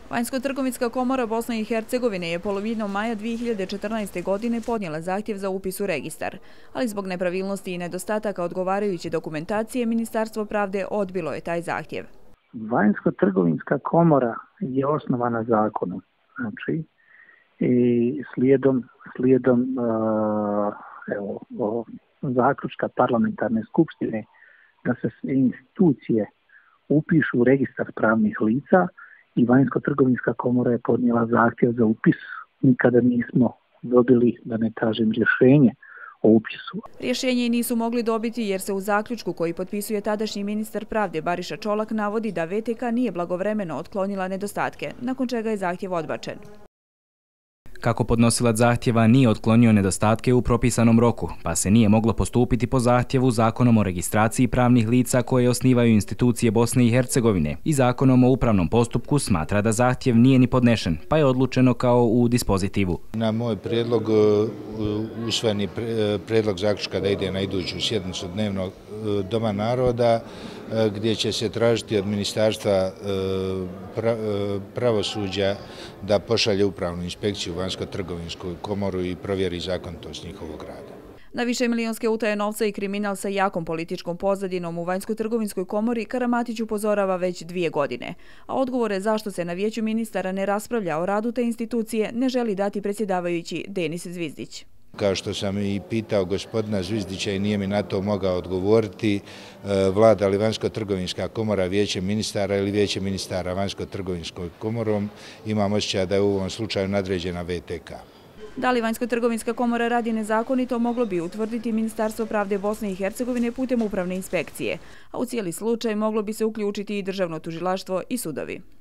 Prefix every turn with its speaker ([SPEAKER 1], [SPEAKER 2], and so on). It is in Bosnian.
[SPEAKER 1] Vanjsko-trgovinska komora Bosne i Hercegovine je polovinom maja 2014. godine podnijela zahtjev za upis u registar, ali zbog nepravilnosti i nedostataka odgovarajuće dokumentacije Ministarstvo pravde odbilo je taj zahtjev.
[SPEAKER 2] Vanjsko-trgovinska komora je osnovana zakonom, znači i slijedom zaključka parlamentarne skupštine da se institucije upišu u registar pravnih lica i Vanjsko-trgovinska komora je podnijela zahtjev za upis. Nikada nismo dobili, da ne kažem, rješenje o upisu.
[SPEAKER 1] Rješenje nisu mogli dobiti jer se u zaključku koji potpisuje tadašnji ministar pravde Bariša Čolak navodi da VTK nije blagovremeno otklonila nedostatke, nakon čega je zahtjev odbačen.
[SPEAKER 3] Kako podnosilac zahtjeva nije otklonio nedostatke u propisanom roku, pa se nije moglo postupiti po zahtjevu Zakonom o registraciji pravnih lica koje osnivaju institucije Bosne i Hercegovine i Zakonom o upravnom postupku, smatra da zahtjev nije ni podnešen, pa je odlučeno kao u dispozitivu.
[SPEAKER 4] Na moj prijedlog usvojeni prijedlog zaključka da ide na iduću sjednicu Dnevnog doma naroda, gdje će se tražiti od Ministarstva pravosuđa da pošalje upravnu inspekciju u Vanjsko-trgovinsku komoru i provjeri zakonitost njihovog rada.
[SPEAKER 1] Na višemilijonske utaje novca i kriminal sa jakom političkom pozadinom u Vanjsko-trgovinskoj komori Karamatić upozorava već 2 godine, a odgovore zašto se na vijeću ministara ne raspravlja o radu te institucije ne želi dati predsjedavajući Denis Zvizdić.
[SPEAKER 4] Kao što sam i pitao gospodina Zvizdića i nije mi na to mogao odgovoriti, vlada li Vanjsko-trgovinska komora vijeće ministara ili vijeće ministara Vanjsko-trgovinskom komorom, imam osjećaj da je u ovom slučaju nadređena VTK.
[SPEAKER 1] Da li Vanjsko-trgovinska komora radi nezakonito moglo bi utvrditi Ministarstvo pravde Bosne i Hercegovine putem upravne inspekcije, a u cijeli slučaj moglo bi se uključiti i državno tužilaštvo i sudovi.